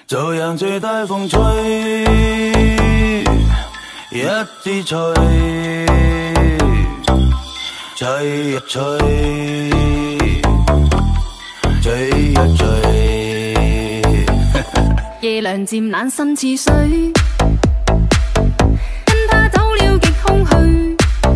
就讓這大風吹，一直吹，吹呀吹，吹呀吹。 夜涼漸冷心似水，跟他走了極空虛。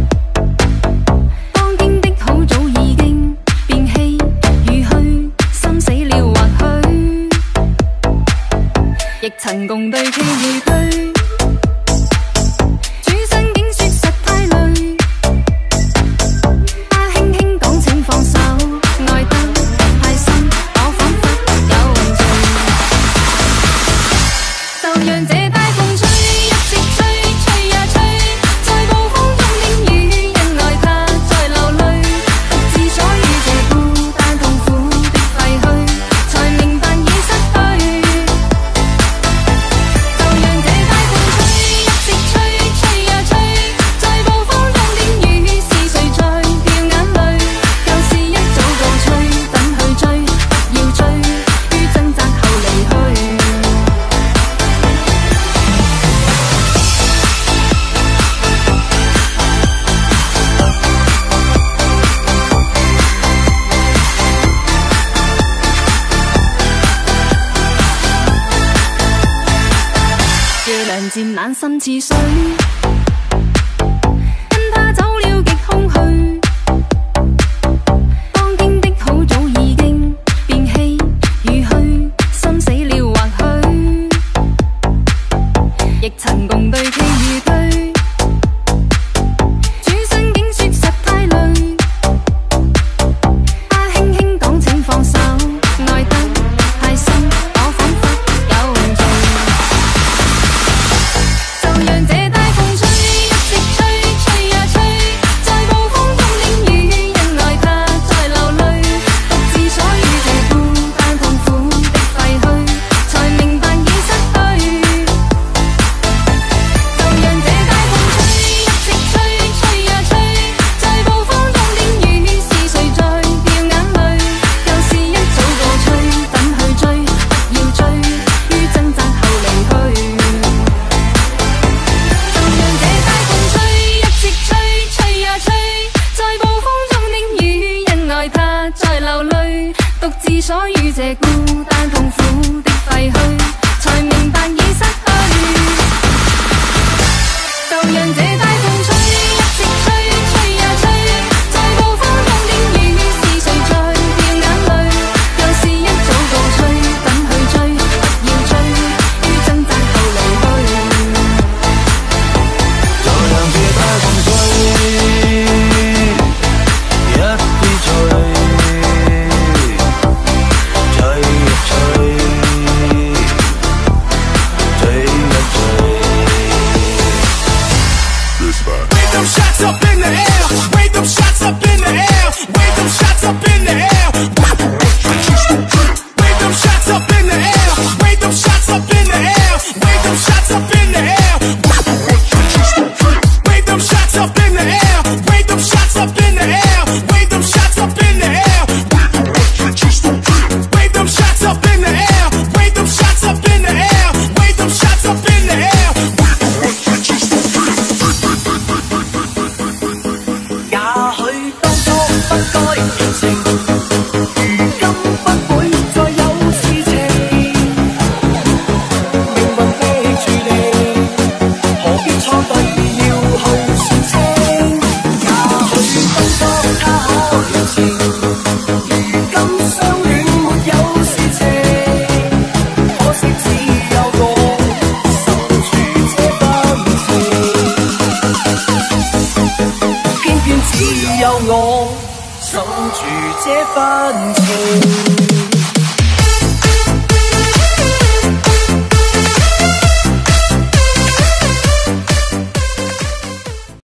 當經的好早已經變稀與虛，心死了或許，亦曾共對棋與對。轉身竟說實太累，他輕輕講請放手，愛得太深，我彷彿有罪。就讓這大風吹，一直吹，吹呀吹，在暴風中的雨，因愛他在流淚，獨自所以這孤單痛苦的廢墟，才明白已失去。就讓這大風吹，一直吹，吹呀吹，在暴風中的雨，是誰在掉眼淚？舊事一早告吹，等去追，不要追，於掙扎後離去。夜涼漸冷心似水，跟他走了極空虛。當經的好早已經變稀與虛，心死了或許，亦曾共對棋與對。轉身竟說實太累，他輕輕講請放手，愛得太深，我彷彿有罪。就讓這大風吹，一直吹，吹呀吹，在暴風中的雨，因愛他在流淚，獨自所以這孤單痛苦的廢墟，才明白已失去。就讓這大風吹，一直吹，吹呀吹，在暴風中的雨，是誰在掉眼淚？舊事一早告吹，等去追，不要追，於掙扎後離去。就讓這大風吹，一直吹，吹呀吹，在暴風中的雨，因愛他在流淚，獨自所以這孤單痛苦的廢墟，才明白已失去。就讓這大風吹，一直吹，吹呀吹，在暴風中的雨，是誰在掉眼淚？舊事一早告吹，等去追，不要追，於掙扎後離去。 就讓這大風吹，一直吹，吹呀吹，吹呀吹。 Wave them shots up in the air, wave them shots up in the air, wave them shots up in the air. Wave them shots up in the air, wave them shots up in the air, wave them shots up in the air. Wave them shots up in the air, wave them shots up in the air, wave them shots up in the air. Wave them shots up in the air, wave them shots up in the air, wave them shots up in the air. 也許當初不該熱情，如今不會再有事情。命運的注定，何必錯對要去算清？也許當初他可柔情，如今相戀沒有事情。可惜只有我守住這份情。偏偏只有我守住這份情。